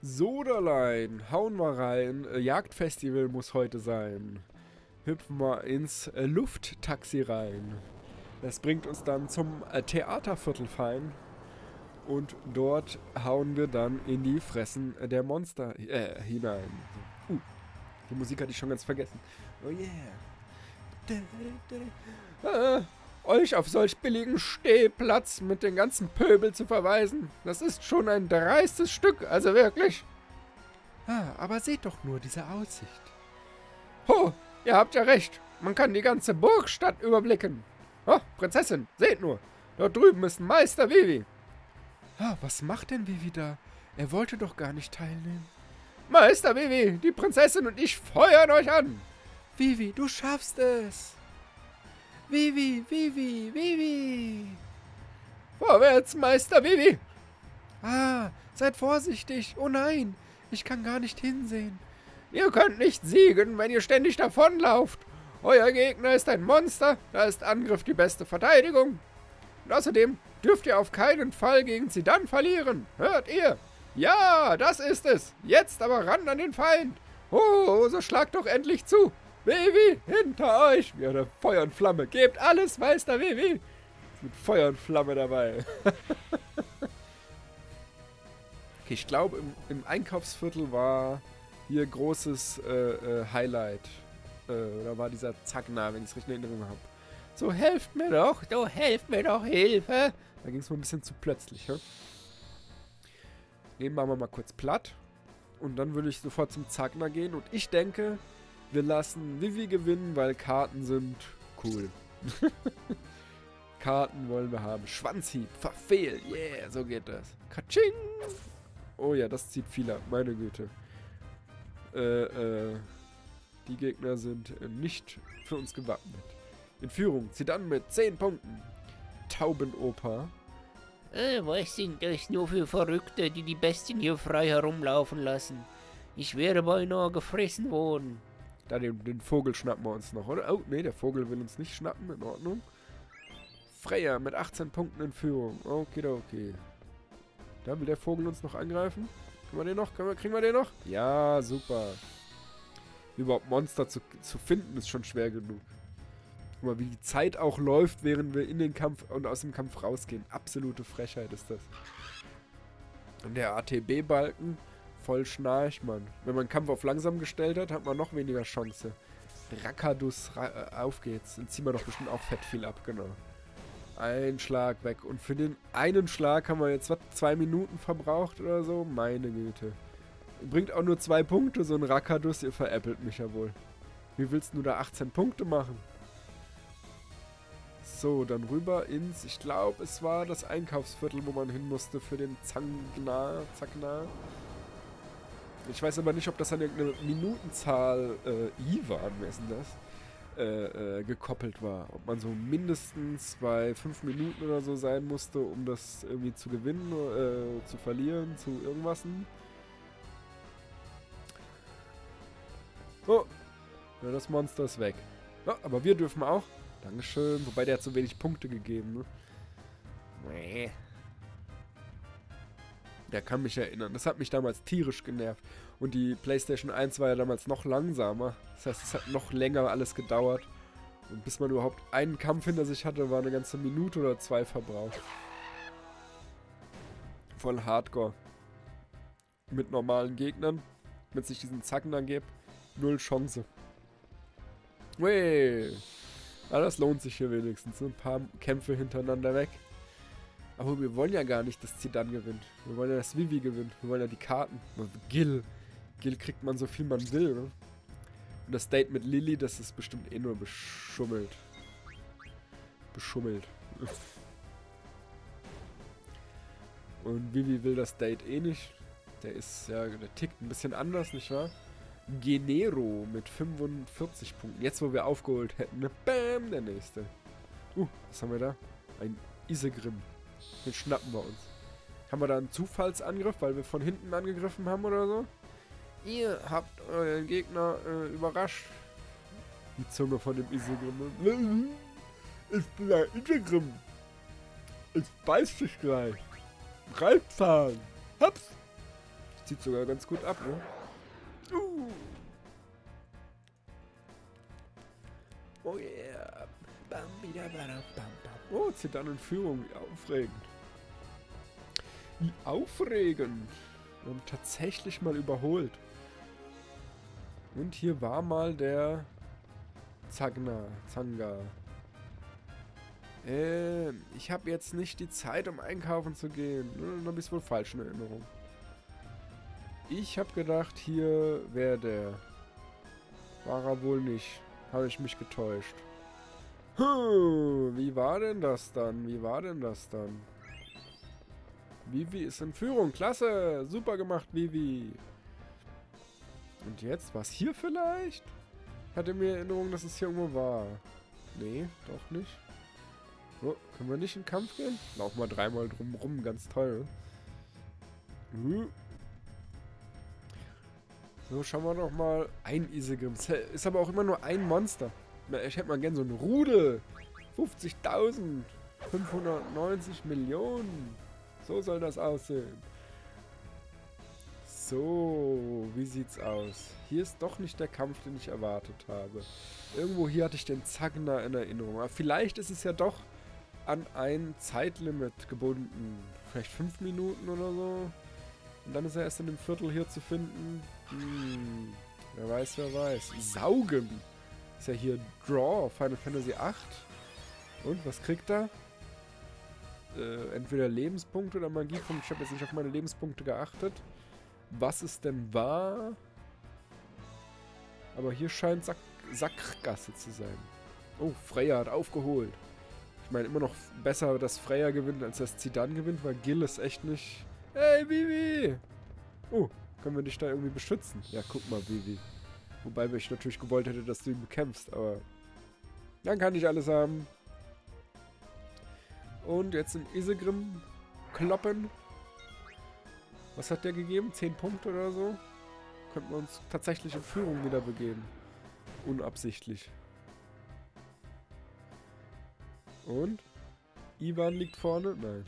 Soderlein, hauen wir rein. Jagdfestival muss heute sein. Hüpfen wir ins Lufttaxi rein. Das bringt uns dann zum Theaterviertel fein. Und dort hauen wir dann in die Fressen der Monster hinein. Die Musik hatte ich schon ganz vergessen. Oh yeah. Euch auf solch billigen Stehplatz mit den ganzen Pöbel zu verweisen, das ist schon ein dreistes Stück, also wirklich. Aber seht doch nur diese Aussicht. Ho, ihr habt ja recht, man kann die ganze Burgstadt überblicken. Oh, Prinzessin, seht nur, dort drüben ist Meister Vivi. Was macht denn Vivi da? Er wollte doch gar nicht teilnehmen. Meister Vivi, die Prinzessin und ich feuern euch an. Vivi, du schaffst es. Vivi, Vivi, Vivi. Vorwärts, Meister Vivi. Seid vorsichtig. Oh nein, ich kann gar nicht hinsehen. Ihr könnt nicht siegen, wenn ihr ständig davonlauft. Euer Gegner ist ein Monster, da ist Angriff die beste Verteidigung. Und außerdem dürft ihr auf keinen Fall gegen Zidane verlieren. Hört ihr? Ja, das ist es. Jetzt aber ran an den Feind. Oh, so schlagt doch endlich zu. Vivi, hinter euch! Ja, der Feuer und Flamme. Gebt alles, Meister Vivi! Ist mit Feuer und Flamme dabei. Okay, ich glaube, im Einkaufsviertel war hier großes Highlight. Da war dieser Zackner, wenn ich es richtig in Erinnerung habe. So, helft mir doch! Hilfe! Da ging es mal ein bisschen zu plötzlich, ja? Den machen wir mal kurz platt. Und dann würde ich sofort zum Zackner gehen. Und ich denke, wir lassen Vivi gewinnen, weil Karten sind cool. Karten wollen wir haben. Schwanzhieb, verfehlt. Yeah, so geht das. Katsching! Oh ja, das zieht viel ab. Meine Güte. Die Gegner sind nicht für uns gewappnet. In Führung. Zidane mit 10 Punkten. Taubenoper. Was sind das nur für Verrückte, die die Bestien hier frei herumlaufen lassen? Ich wäre beinahe gefressen worden. Da den Vogel schnappen wir uns noch, oder? Oh, nee, der Vogel will uns nicht schnappen. In Ordnung. Freya mit 18 Punkten in Führung. Okay. Da will der Vogel uns noch angreifen. Kriegen wir den noch? Kriegen wir den noch? Ja, super. Überhaupt Monster zu finden, ist schon schwer genug. Guck mal, wie die Zeit auch läuft, während wir in den Kampf und aus dem Kampf rausgehen. Absolute Frechheit ist das. Und der ATB-Balken, voll Schnarch, Mann. Wenn man den Kampf auf langsam gestellt hat, hat man noch weniger Chance. Rakadus, auf geht's. Dann ziehen wir doch bestimmt auch fett viel ab, genau. Ein Schlag weg. Und für den einen Schlag haben wir jetzt, 2 Minuten verbraucht oder so? Meine Güte. Bringt auch nur 2 Punkte, so ein Rakadus. Ihr veräppelt mich ja wohl. Wie willst du da 18 Punkte machen? So, dann rüber ins, ich glaube, es war das Einkaufsviertel, wo man hin musste für den Zackner. Ich weiß aber nicht, ob das an irgendeine Minutenzahl, Ivan, wer ist denn das, gekoppelt war. Ob man so mindestens bei 5 Minuten oder so sein musste, um das irgendwie zu gewinnen, zu verlieren, zu irgendwas. Oh, ja, das Monster ist weg. Ja, aber wir dürfen auch. Dankeschön. Wobei der hat so wenig Punkte gegeben, ne? Nee. Der kann mich erinnern. Das hat mich damals tierisch genervt. Und die PlayStation 1 war ja damals noch langsamer. Das heißt, es hat noch länger alles gedauert. Und bis man überhaupt einen Kampf hinter sich hatte, war eine ganze Minute oder 2 verbraucht. Voll Hardcore. Mit normalen Gegnern. Wenn es nicht diesen Zacken gibt. 0 Chance. Weh. Aber das lohnt sich hier wenigstens. So ein paar Kämpfe hintereinander weg. Aber wir wollen ja gar nicht, dass Zidane gewinnt. Wir wollen ja, dass Vivi gewinnt. Wir wollen ja die Karten. Gil kriegt man so viel man will, ne? Und das Date mit Lilly, das ist bestimmt eh nur beschummelt. Und Vivi will das Date eh nicht. Der tickt ein bisschen anders, nicht wahr? Genero mit 45 Punkten. Jetzt, wo wir aufgeholt hätten, ne? Bam, der nächste. Was haben wir da? Ein Isegrim. Den schnappen wir uns. Haben wir da einen Zufallsangriff, weil wir von hinten angegriffen haben oder so? Ihr habt euren Gegner überrascht. Die Zunge von dem Isegrim. Ich bin ein Isegrim. Ich beiß dich gleich. Greifzahn. Haps. Zieht sogar ganz gut ab, ne? Oh yeah. Oh, Zidane in Führung. Wie aufregend. Wie aufregend. Wir haben tatsächlich mal überholt. Und hier war mal der Zanga. Ich habe jetzt nicht die Zeit, um einkaufen zu gehen. Dann habe ich es wohl falsch in Erinnerung. Ich habe gedacht, hier wäre der. War er wohl nicht. Habe ich mich getäuscht. Wie war denn das dann? Vivi ist in Führung. Klasse. Super gemacht, Vivi. Und jetzt? War es hier vielleicht? Ich hatte mir Erinnerung, dass es hier irgendwo war. Nee, doch nicht. So, können wir nicht in den Kampf gehen? Lauf mal dreimal drum rum. Ganz toll. So, schauen wir doch mal. Ein Isegrim. Ist aber auch immer nur ein Monster. Ich hätte mal gern so einen Rudel. 50.000. 590 Millionen. So soll das aussehen. So, wie sieht's aus? Hier ist doch nicht der Kampf, den ich erwartet habe. Irgendwo hier hatte ich den Zagna in Erinnerung. Aber vielleicht ist es ja doch an ein Zeitlimit gebunden. Vielleicht 5 Minuten oder so. Und dann ist er erst in dem Viertel hier zu finden. Wer weiß, wer weiß. Saugen. Ist ja hier Draw, Final Fantasy 8. Und, was kriegt er? Entweder Lebenspunkte oder Magiepunkte. Ich habe jetzt nicht auf meine Lebenspunkte geachtet. Was es denn war? Aber hier scheint Sackgasse zu sein. Oh, Freya hat aufgeholt. Ich meine, immer noch besser, dass Freya gewinnt, als dass Zidane gewinnt, weil Gil ist echt nicht... Hey, Vivi! Oh, können wir dich da irgendwie beschützen? Ja, guck mal, Vivi. Wobei ich natürlich gewollt hätte, dass du ihn bekämpfst, aber... Dann kann ich alles haben. Und jetzt in Isegrim kloppen. Was hat der gegeben? 10 Punkte oder so? Könnten wir uns tatsächlich in Führung wieder begeben. Unabsichtlich. Und? Ivan liegt vorne? Nein.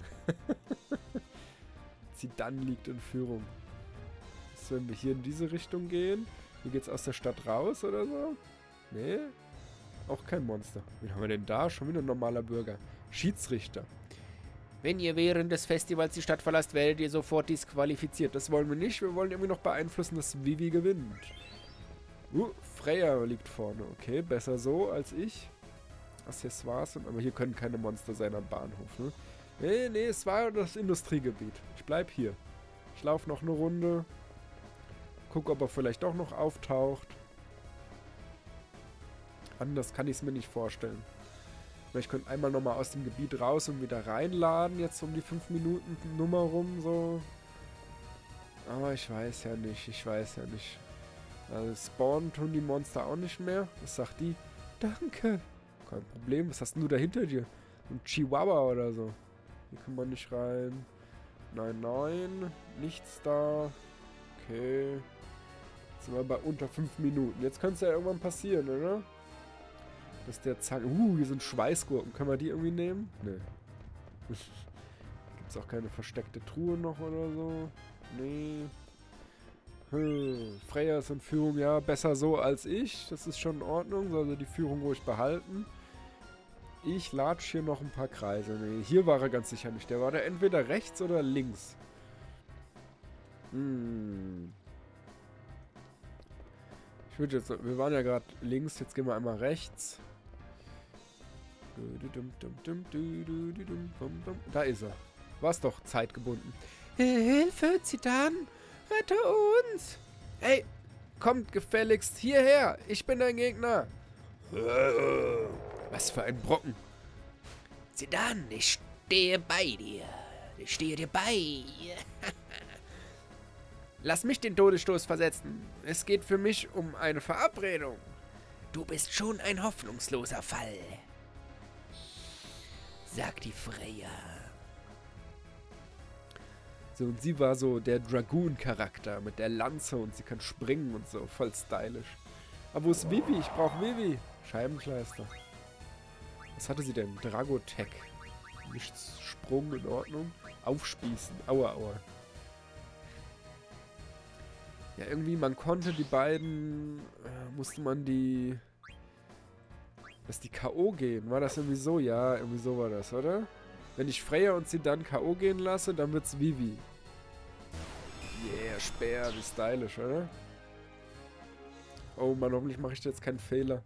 Zidane liegt in Führung. Was, wenn wir hier in diese Richtung gehen? Hier geht's aus der Stadt raus oder so? Nee. Auch kein Monster. Wen haben wir denn da? Schon wieder ein normaler Bürger. Schiedsrichter. Wenn ihr während des Festivals die Stadt verlasst, werdet ihr sofort disqualifiziert. Das wollen wir nicht. Wir wollen irgendwie noch beeinflussen, dass Vivi gewinnt. Freya liegt vorne. Okay, besser so als ich. Accessoires. Aber hier können keine Monster sein am Bahnhof, ne? Nee, es war das Industriegebiet. Ich bleib hier. Ich laufe noch eine Runde. Guck, ob er vielleicht doch noch auftaucht. Anders kann ich es mir nicht vorstellen. Ich könnte einmal nochmal aus dem Gebiet raus und wieder reinladen, jetzt um die 5 Minuten Nummer rum, so. Aber ich weiß ja nicht. Also spawnen tun die Monster auch nicht mehr. Was sagt die? Danke. Kein Problem. Was hast denn du da hinter dir? Ein Chihuahua oder so. Hier kann man nicht rein. Nein. Nichts da. Okay. Jetzt sind wir bei unter 5 Minuten. Jetzt könnte es ja irgendwann passieren, oder? Dass der Zange... hier sind Schweißgurken. Können wir die irgendwie nehmen? Nee. Gibt es auch keine versteckte Truhe noch oder so? Nee. Freya ist in Führung, ja. Besser so als ich. Das ist schon in Ordnung. Soll also die Führung ruhig behalten. Ich latsch hier noch ein paar Kreise. Nee, hier war er ganz sicher nicht. Der war da entweder rechts oder links. Ich würde jetzt... Wir waren ja gerade links. Jetzt gehen wir einmal rechts. Da ist er. War's doch zeitgebunden. Hilfe, Zidane! Rette uns! Hey, kommt gefälligst hierher! Ich bin dein Gegner! Was für ein Brocken! Zidane, ich stehe bei dir. Ich stehe dir bei. Lass mich den Todesstoß versetzen. Es geht für mich um eine Verabredung. Du bist schon ein hoffnungsloser Fall. Sagt die Freya. So, und sie war so der Dragoon-Charakter mit der Lanze und sie kann springen und so. Voll stylisch. Aber wo ist Vivi? Ich brauche Vivi. Scheibenkleister. Was hatte sie denn? Dragotech. Nichts Sprung in Ordnung. Aufspießen. Aua. Ja, irgendwie, man konnte die beiden... musste man die... Dass die K.O. gehen. War das irgendwie so? Ja, irgendwie so war das, oder? Wenn ich Freya und sie dann K.O. gehen lasse, dann wird's Vivi. Yeah, Speer, wie stylisch, oder? Oh Mann, hoffentlich mache ich jetzt keinen Fehler.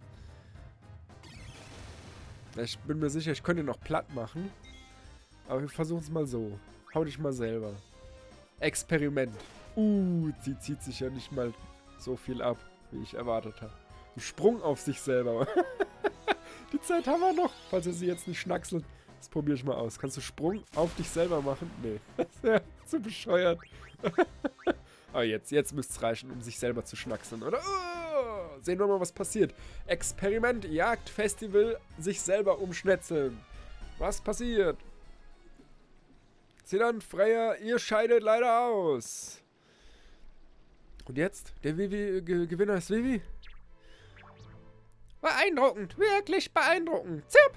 Ich bin mir sicher, ich könnte ihn noch platt machen. Aber wir versuchen es mal so. Hau dich mal selber. Experiment. Sie zieht sich ja nicht mal so viel ab, wie ich erwartet habe. Ein Sprung auf sich selber. Die Zeit haben wir noch, falls er sie jetzt nicht schnackselt. Das probiere ich mal aus. Kannst du Sprung auf dich selber machen? Nee. Das wäre zu bescheuert. Aber jetzt müsste es reichen, um sich selber zu schnackseln, oder? Oh, sehen wir mal, was passiert. Experiment, Jagdfestival, sich selber umschnetzeln. Was passiert? Zidane, Freya, ihr scheidet leider aus. Und jetzt? Der Gewinner ist Vivi? Beeindruckend, wirklich beeindruckend. Zip!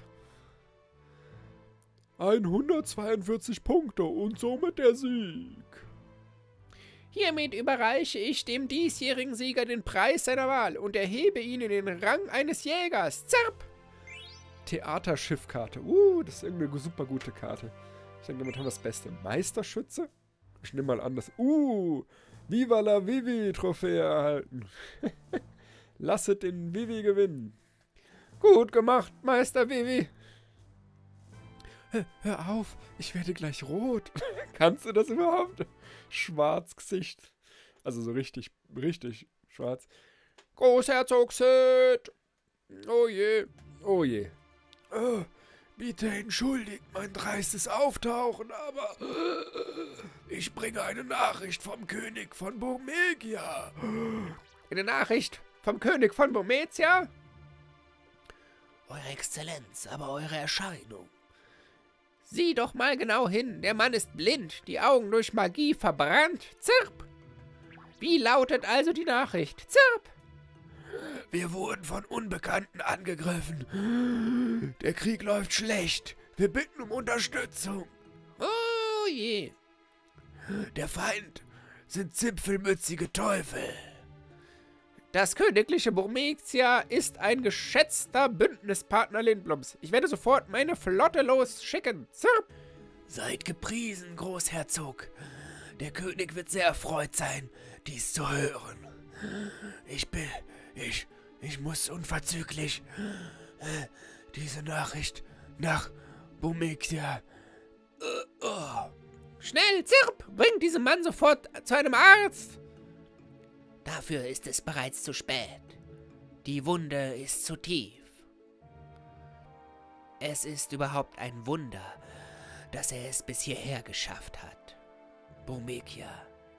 142 Punkte und somit der Sieg. Hiermit überreiche ich dem diesjährigen Sieger den Preis seiner Wahl und erhebe ihn in den Rang eines Jägers. Zirp! Theaterschiffkarte. Das ist irgendeine super gute Karte. Ich denke, damit haben wir das Beste. Meisterschütze? Ich nehme mal an, das... Viva la Vivi-Trophäe erhalten. Lasset den Vivi gewinnen. Gut gemacht, Meister Vivi. Hör auf, ich werde gleich rot. Kannst du das überhaupt? Schwarzgesicht. Also so richtig schwarz. Großherzogshüt. Oh je, oh je. Bitte entschuldigt mein dreistes Auftauchen, aber ich bringe eine Nachricht vom König von Bomegia. Eine Nachricht vom König von Bomegia? Eure Exzellenz, aber eure Erscheinung. Sieh doch mal genau hin, der Mann ist blind, die Augen durch Magie verbrannt. Zirp! Wie lautet also die Nachricht? Zirp! Wir wurden von Unbekannten angegriffen. Der Krieg läuft schlecht. Wir bitten um Unterstützung. Oh je. Der Feind sind zipfelmützige Teufel. Das königliche Bomegia ist ein geschätzter Bündnispartner Lindblums. Ich werde sofort meine Flotte losschicken. Zirp! Seid gepriesen, Großherzog. Der König wird sehr erfreut sein, dies zu hören. Ich muss unverzüglich diese Nachricht nach Bomegia. Schnell, Zirp! Bringt diesen Mann sofort zu einem Arzt! Dafür ist es bereits zu spät. Die Wunde ist zu tief. Es ist überhaupt ein Wunder, dass er es bis hierher geschafft hat. Bomegia.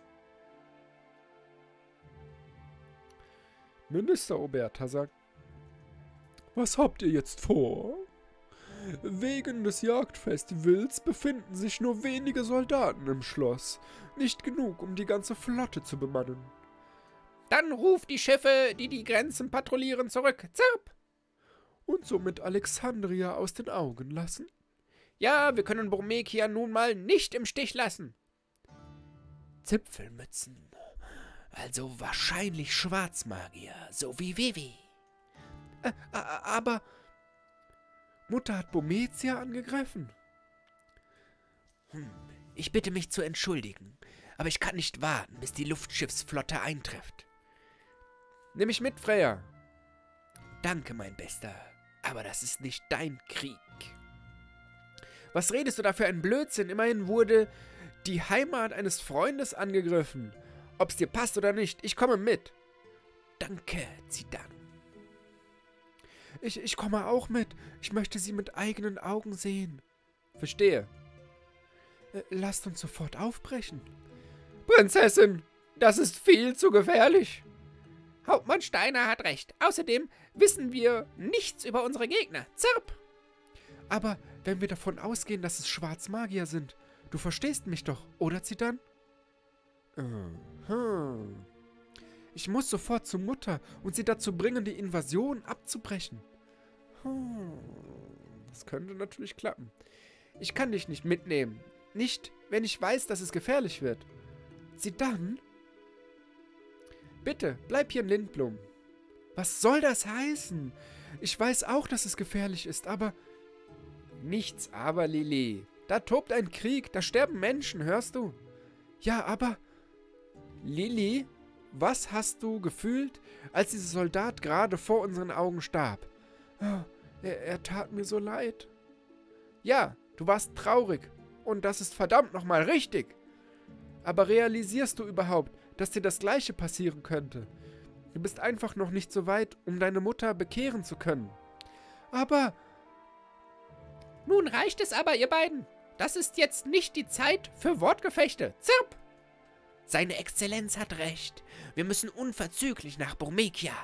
Minister Oberta sagt: Was habt ihr jetzt vor? Wegen des Jagdfestivals befinden sich nur wenige Soldaten im Schloss. Nicht genug, um die ganze Flotte zu bemannen. Dann ruft die Schiffe, die die Grenzen patrouillieren, zurück. Zirp! Und somit Alexandria aus den Augen lassen? Ja, wir können Bomegia nun mal nicht im Stich lassen. Zipfelmützen. Also wahrscheinlich Schwarzmagier, so wie Vivi. Aber Mutter hat Bomegia angegriffen. Ich bitte mich zu entschuldigen, aber ich kann nicht warten, bis die Luftschiffsflotte eintrifft. Nimm mich mit, Freya. Danke, mein Bester, aber das ist nicht dein Krieg. Was redest du da für einen Blödsinn? Immerhin wurde die Heimat eines Freundes angegriffen. Ob's dir passt oder nicht, ich komme mit. Danke, Zidane. Ich komme auch mit. Ich möchte sie mit eigenen Augen sehen. Verstehe. Lasst uns sofort aufbrechen. Prinzessin, das ist viel zu gefährlich. Hauptmann Steiner hat recht. Außerdem wissen wir nichts über unsere Gegner. Zirp! Aber wenn wir davon ausgehen, dass es Schwarzmagier sind, du verstehst mich doch, oder Zidane? Ich muss sofort zur Mutter und sie dazu bringen, die Invasion abzubrechen. Das könnte natürlich klappen. Ich kann dich nicht mitnehmen. Nicht, wenn ich weiß, dass es gefährlich wird. Zidane? Bitte, bleib hier in Lindblum. Was soll das heißen? Ich weiß auch, dass es gefährlich ist, aber... Nichts aber, Lili. Da tobt ein Krieg, da sterben Menschen, hörst du? Ja, aber... Lili, was hast du gefühlt, als dieser Soldat gerade vor unseren Augen starb? Er tat mir so leid. Ja, du warst traurig. Und das ist verdammt nochmal richtig. Aber realisierst du überhaupt, dass dir das Gleiche passieren könnte? Du bist einfach noch nicht so weit, um deine Mutter bekehren zu können. Aber... Nun reicht es aber, ihr beiden. Das ist jetzt nicht die Zeit für Wortgefechte. Zirp! Seine Exzellenz hat recht. Wir müssen unverzüglich nach Burmekia.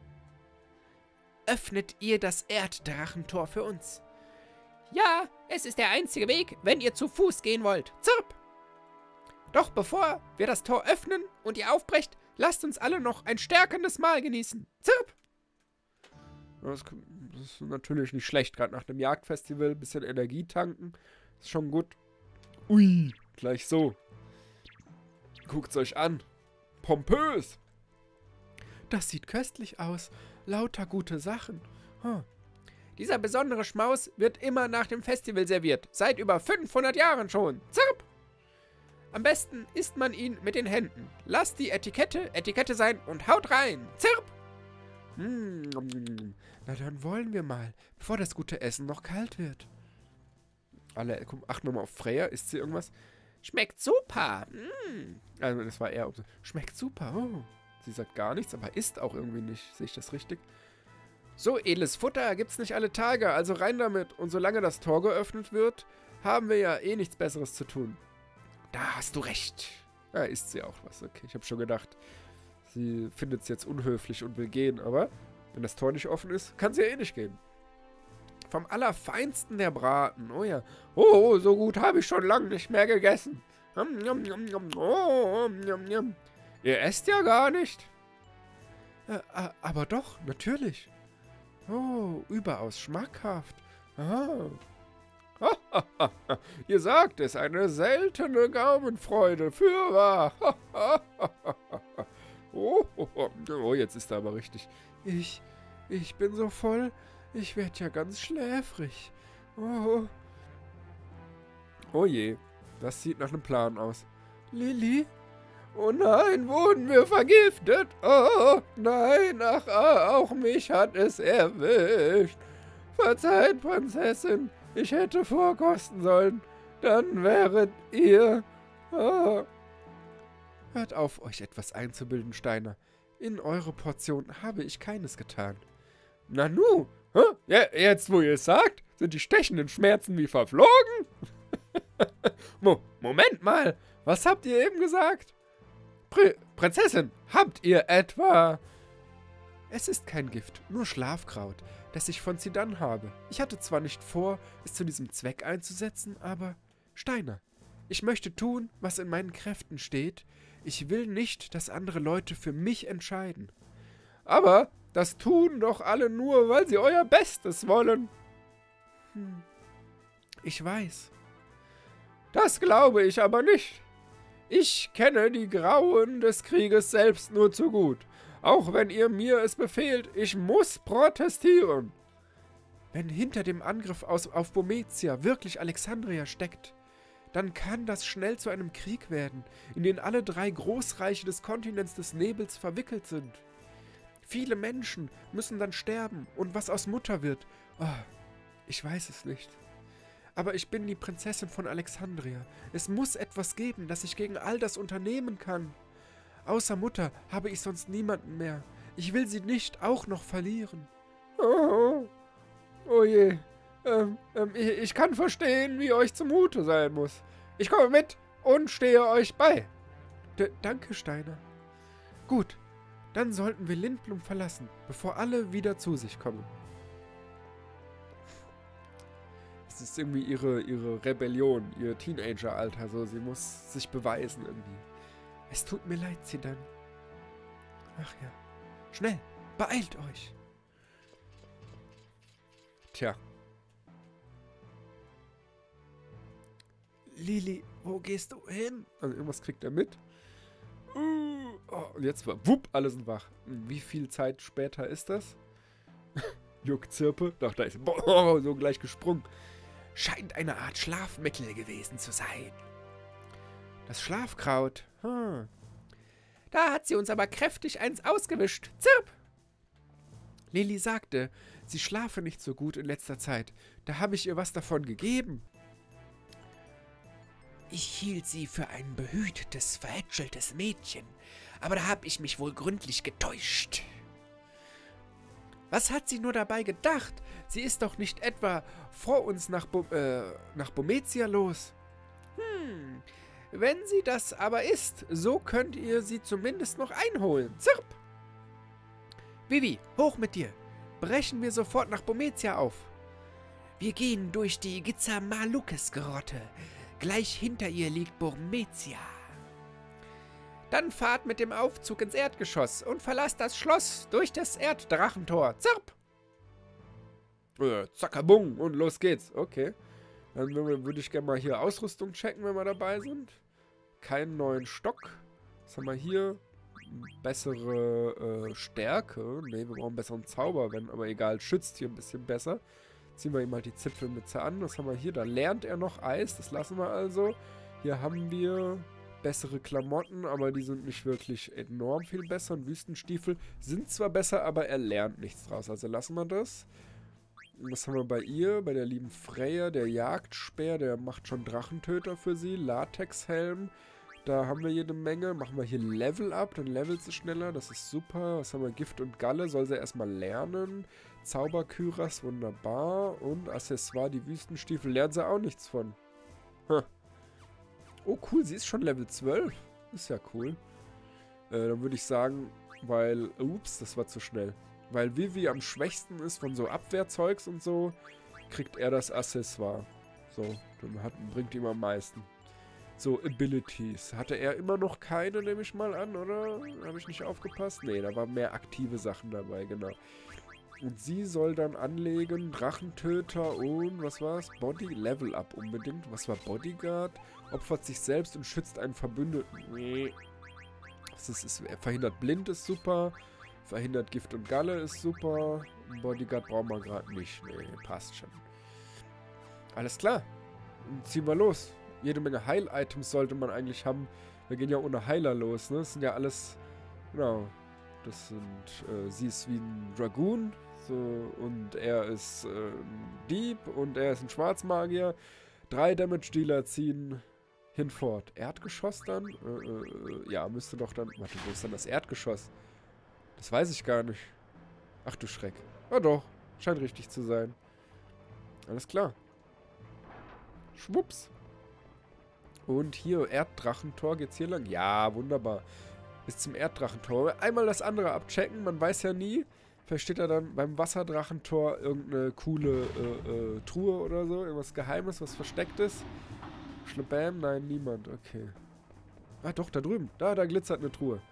Öffnet ihr das Erddrachentor für uns? Ja, es ist der einzige Weg, wenn ihr zu Fuß gehen wollt. Zirp! Doch bevor wir das Tor öffnen und ihr aufbrecht, lasst uns alle noch ein stärkendes Mahl genießen. Zirp! Das ist natürlich nicht schlecht, gerade nach dem Jagdfestival. Bisschen Energie tanken. Ist schon gut. Ui, gleich so. Guckt's euch an. Pompös. Das sieht köstlich aus. Lauter gute Sachen. Dieser besondere Schmaus wird immer nach dem Festival serviert. Seit über 500 Jahren schon. Zirp! Am besten isst man ihn mit den Händen. Lasst die Etikette sein und haut rein. Zirp! Na dann wollen wir mal, bevor das gute Essen noch kalt wird. Alle, achten wir mal auf Freya. Isst sie irgendwas? Schmeckt super. Also das war eher... Schmeckt super. Oh. Sie sagt gar nichts, aber isst auch irgendwie nicht. Sehe ich das richtig? So, edles Futter gibt's nicht alle Tage, also rein damit. Und solange das Tor geöffnet wird, haben wir ja eh nichts Besseres zu tun. Da hast du recht. Ja, isst sie auch was. Okay, ich habe schon gedacht, sie findet es jetzt unhöflich und will gehen, aber wenn das Tor nicht offen ist, kann sie ja eh nicht gehen. Vom Allerfeinsten der Braten. Oh ja. Oh, so gut habe ich schon lange nicht mehr gegessen. Ihr esst ja gar nicht. Aber doch, natürlich. Oh, überaus schmackhaft. Ihr sagt es, eine seltene Gaumenfreude, fürwahr. Oh, jetzt ist er aber richtig. Ich bin so voll, ich werde ja ganz schläfrig. Oh je, das sieht nach einem Plan aus. Lili? Oh nein, wurden wir vergiftet? Oh nein, ach, auch mich hat es erwischt. Verzeiht, Prinzessin, ich hätte vorkosten sollen. Dann wäret ihr... Oh. Hört auf, euch etwas einzubilden, Steiner. In eure Portion habe ich keines getan. Nanu, ja, jetzt wo ihr es sagt, sind die stechenden Schmerzen wie verflogen? Moment mal, was habt ihr eben gesagt? Prinzessin, habt ihr etwa... Es ist kein Gift, nur Schlafkraut, das ich von Zidane habe. Ich hatte zwar nicht vor, es zu diesem Zweck einzusetzen, aber... Steiner, ich möchte tun, was in meinen Kräften steht. Ich will nicht, dass andere Leute für mich entscheiden. Aber das tun doch alle nur, weil sie euer Bestes wollen. Ich weiß. Das glaube ich aber nicht. Ich kenne die Grauen des Krieges selbst nur zu gut. Auch wenn ihr mir es befehlt, ich muss protestieren. Wenn hinter dem Angriff auf Burmekia wirklich Alexandria steckt, dann kann das schnell zu einem Krieg werden, in den alle 3 Großreiche des Kontinents des Nebels verwickelt sind. Viele Menschen müssen dann sterben, und was aus Mutter wird, ich weiß es nicht. Aber ich bin die Prinzessin von Alexandria. Es muss etwas geben, das ich gegen all das unternehmen kann. Außer Mutter habe ich sonst niemanden mehr. Ich will sie nicht auch noch verlieren. Oh je. Ich kann verstehen, wie euch zumute sein muss. Ich komme mit und stehe euch bei. Danke, Steiner. Gut, dann sollten wir Lindblum verlassen, bevor alle wieder zu sich kommen. Das ist irgendwie ihre Rebellion, ihr Teenager-Alter. So, sie muss sich beweisen irgendwie. Es tut mir leid, Zidane. Ach ja. Schnell, beeilt euch. Tja. Lili, wo gehst du hin? Also irgendwas kriegt er mit. Und jetzt war, wupp, alle sind wach. Wie viel Zeit später ist das? Juckzirpe. Doch, da ist, boah, so gleich gesprungen. Scheint eine Art Schlafmittel gewesen zu sein. Das Schlafkraut. Da hat sie uns aber kräftig eins ausgewischt. Zirp! Lilly sagte, sie schlafe nicht so gut in letzter Zeit. Da habe ich ihr was davon gegeben. Ich hielt sie für ein behütetes, verhätscheltes Mädchen, aber da habe ich mich wohl gründlich getäuscht. Was hat sie nur dabei gedacht? Sie ist doch nicht etwa vor uns nach Bometia los. Wenn sie das aber ist, so könnt ihr sie zumindest noch einholen. Zirp! Vivi, hoch mit dir. Brechen wir sofort nach Bometia auf. Wir gehen durch die Gizzamalukes-Grotte. Gleich hinter ihr liegt Bometia. Dann fahrt mit dem Aufzug ins Erdgeschoss und verlasst das Schloss durch das Erddrachentor. Zirp! Zackabung und los geht's. Okay. Dann würde ich gerne mal hier Ausrüstung checken, wenn wir dabei sind. Keinen neuen Stock. Was haben wir hier? Bessere Stärke. Ne, wir brauchen einen besseren Zauber, aber egal, schützt hier ein bisschen besser. Ziehen wir ihm halt die Zipfelmütze an. Was haben wir hier? Da lernt er noch Eis, das lassen wir also. Hier haben wir bessere Klamotten, aber die sind nicht wirklich enorm viel besser. Und Wüstenstiefel sind zwar besser, aber er lernt nichts draus. Also lassen wir das. Und was haben wir bei ihr? Bei der lieben Freya, der Jagdspeer, der macht schon Drachentöter für sie. Latexhelm, da haben wir jede Menge. Machen wir hier Level Up, dann levelt sie schneller, das ist super. Was haben wir? Gift und Galle, soll sie erstmal lernen. Zauberkyras, wunderbar. Und Accessoire, die Wüstenstiefel, lernt sie auch nichts von. Oh cool, sie ist schon Level 12. Ist ja cool. Dann würde ich sagen, weil... Ups, das war zu schnell. Weil Vivi am schwächsten ist von so Abwehrzeugs und so, kriegt er das Accessoire. So, dann bringt ihm am meisten. So, Abilities. Hatte er immer noch keine, nehme ich mal an, oder? Habe ich nicht aufgepasst? Nee, da waren mehr aktive Sachen dabei, genau. Und sie soll dann anlegen, Drachentöter und, was war's? Body Level Up unbedingt. Was war Bodyguard? Opfert sich selbst und schützt einen Verbündeten. Nee. Verhindert Blind ist super. Verhindert Gift und Galle ist super. Bodyguard brauchen wir gerade nicht. Nee, passt schon. Alles klar. Dann ziehen wir los. Jede Menge Heil-Items sollte man eigentlich haben. Wir gehen ja ohne Heiler los, ne? Das sind ja alles... Genau. Das sind... sie ist wie ein Dragoon. So, und er ist ein Dieb. Und er ist ein Schwarzmagier. 3 Damage-Dealer ziehen hinfort. Erdgeschoss dann? Ja, müsste doch dann... Warte, wo ist dann das Erdgeschoss? Das weiß ich gar nicht. Ach du Schreck. Ja doch, scheint richtig zu sein. Alles klar. Schwupps. Und hier, Erddrachentor, geht's hier lang? Ja, wunderbar. Bis zum Erddrachentor. Einmal das andere abchecken, man weiß ja nie. Vielleicht steht da dann beim Wasserdrachentor irgendeine coole Truhe oder so. Irgendwas Geheimes, was Verstecktes. Schlebam? Nein, niemand. Okay. Ah doch, da drüben. Da glitzert eine Truhe.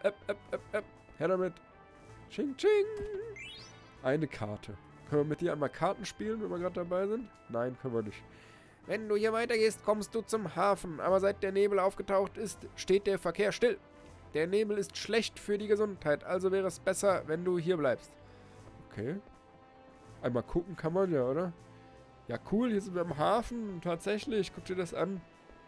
Her damit. Ching, ching. Eine Karte. Können wir mit dir einmal Karten spielen, wenn wir gerade dabei sind? Nein, können wir nicht. Wenn du hier weitergehst, kommst du zum Hafen. Aber seit der Nebel aufgetaucht ist, steht der Verkehr still. Der Nebel ist schlecht für die Gesundheit, also wäre es besser, wenn du hier bleibst. Okay. Einmal gucken kann man ja, oder? Ja, cool, hier sind wir im Hafen. Tatsächlich, guck dir das an.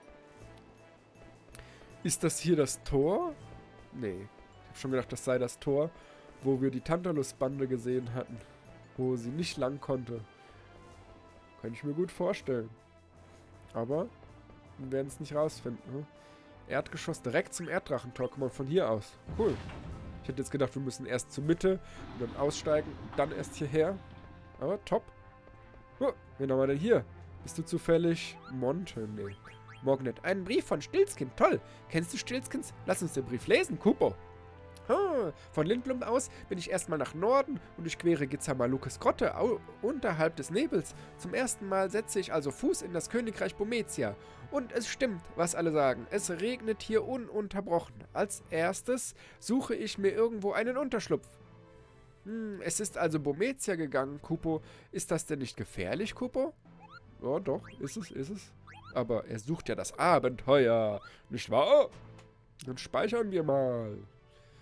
Ist das hier das Tor? Nee. Ich habe schon gedacht, das sei das Tor, wo wir die Tantalus-Bande gesehen hatten. Wo sie nicht lang konnte. Kann ich mir gut vorstellen. Aber wir werden es nicht rausfinden. Ne? Erdgeschoss direkt zum Erddrachentor. Guck mal, von hier aus. Cool. Ich hätte jetzt gedacht, wir müssen erst zur Mitte und dann aussteigen und dann erst hierher. Aber top. Oh, wen haben wir denn hier? Bist du zufällig Monte? Nee. Mognet. Einen Brief von Stilzkind. Toll. Kennst du Stilzkins? Lass uns den Brief lesen, Kupo. Von Lindblum aus bin ich erstmal nach Norden und durchquere Gizzamalukes Grotte unterhalb des Nebels. Zum ersten Mal setze ich also Fuß in das Königreich Bometia. Und es stimmt, was alle sagen. Es regnet hier ununterbrochen. Als erstes suche ich mir irgendwo einen Unterschlupf. Es ist also Bometia gegangen, Kupo. Ist das denn nicht gefährlich, Kupo? Ja, doch, ist es. Aber er sucht ja das Abenteuer, nicht wahr? Dann speichern wir mal.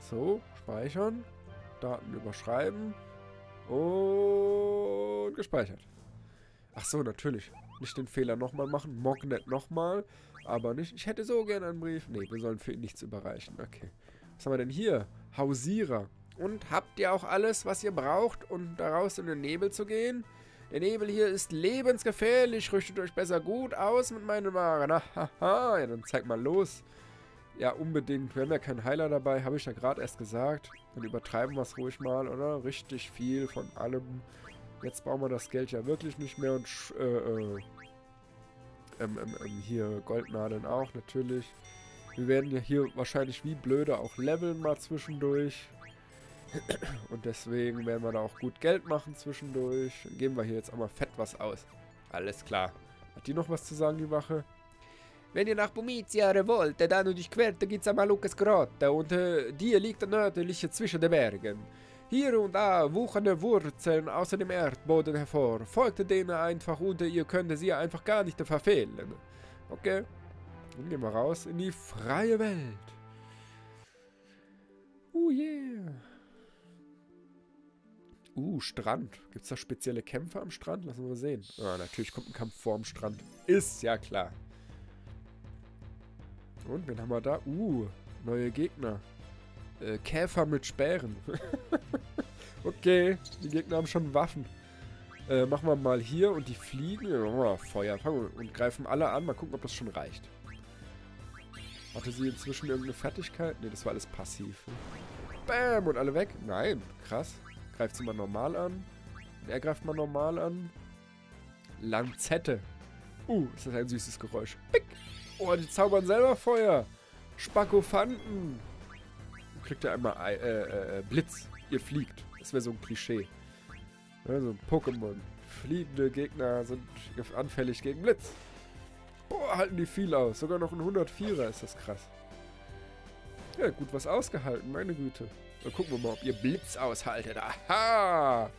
So, speichern. Daten überschreiben. Und gespeichert. Ach so, natürlich. Nicht den Fehler nochmal machen. Mognet nochmal. Aber nicht. Ich hätte so gerne einen Brief. Nee, wir sollen für ihn nichts überreichen. Okay. Was haben wir denn hier? Hausierer. Und habt ihr auch alles, was ihr braucht, um daraus in den Nebel zu gehen? Der Nebel hier ist lebensgefährlich. Rüstet euch besser gut aus mit meinen Waren. Haha. Ja, dann zeig mal los. Ja, unbedingt. Wir haben ja keinen Heiler dabei. Habe ich ja gerade erst gesagt. Dann übertreiben wir es ruhig mal, oder? Richtig viel von allem. Jetzt brauchen wir das Geld ja wirklich nicht mehr. Und hier Goldnadeln auch natürlich. Wir werden ja hier wahrscheinlich wie blöde auch leveln mal zwischendurch. Und deswegen werden wir da auch gut Geld machen zwischendurch. Dann geben wir hier jetzt auch mal fett was aus. Alles klar. Hat die noch was zu sagen, die Wache? Wenn ihr nach Bomizia wollt, dann durchquert, da gibt's am Malukas Grotte und die liegt nördlich zwischen den Bergen. Hier und da wuchernde Wurzeln aus dem Erdboden hervor. Folgt denen einfach und ihr könnt sie einfach gar nicht verfehlen. Okay, dann gehen wir raus in die freie Welt. Yeah. Strand. Gibt es da spezielle Kämpfe am Strand? Lassen wir mal sehen. Ah, natürlich kommt ein Kampf vorm Strand. Ist ja klar. Und, wen haben wir da? Neue Gegner. Käfer mit Speeren. Okay, die Gegner haben schon Waffen. Machen wir mal hier und die fliegen. Feuer. Und greifen alle an. Mal gucken, ob das schon reicht. Hatte sie inzwischen irgendeine Fertigkeit? Ne, das war alles passiv. Bam! Und alle weg? Nein, krass. Greift sie mal normal an. Und er greift mal normal an. Lanzette. Ist das ein süßes Geräusch. Pick! Oh, die zaubern selber Feuer. Spakophanten. Kriegt ihr einmal Blitz. Ihr fliegt. Das wäre so ein Klischee. Ja, so ein Pokémon. Fliegende Gegner sind anfällig gegen Blitz. Boah, halten die viel aus. Sogar noch ein 104er ist das krass. Ja, gut was ausgehalten, meine Güte. Dann gucken wir mal, ob ihr Blitz aushaltet. Aha!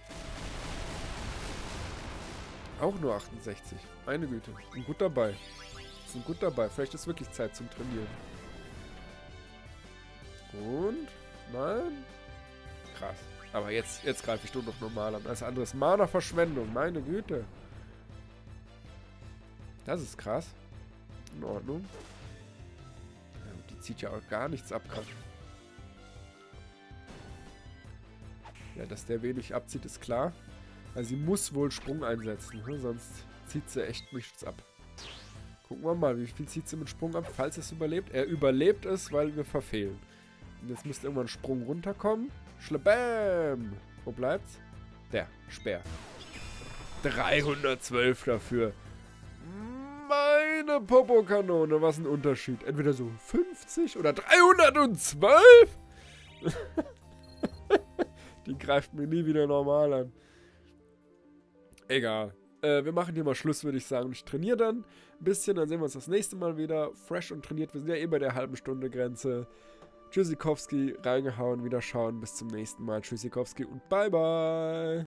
Auch nur 68. Meine Güte. Sind gut dabei. Sind gut dabei. Vielleicht ist wirklich Zeit zum Trainieren. Und? Nein? Krass. Aber jetzt greife ich nur noch normal an. Alles andere ist Mana-Verschwendung. Meine Güte. Das ist krass. In Ordnung. Ja, die zieht ja auch gar nichts ab gerade. Ja, dass der wenig abzieht, ist klar. Also sie muss wohl Sprung einsetzen. Sonst zieht sie echt nichts ab. Gucken wir mal, wie viel zieht sie mit Sprung ab, falls es überlebt. Er überlebt es, weil wir verfehlen. Und jetzt müsste irgendwann ein Sprung runterkommen. Schlabam! Wo bleibt's? Der, Speer. 312 dafür. Meine Popokanone, was ein Unterschied. Entweder so 50 oder 312? Die greift mir nie wieder normal an. Egal. Wir machen hier mal Schluss, würde ich sagen. Ich trainiere dann ein bisschen, dann sehen wir uns das nächste Mal wieder. Fresh und trainiert. Wir sind ja eh bei der halben Stunde Grenze. Tschüssikowski, reingehauen, wieder schauen. Bis zum nächsten Mal. Tschüssikowski und bye bye.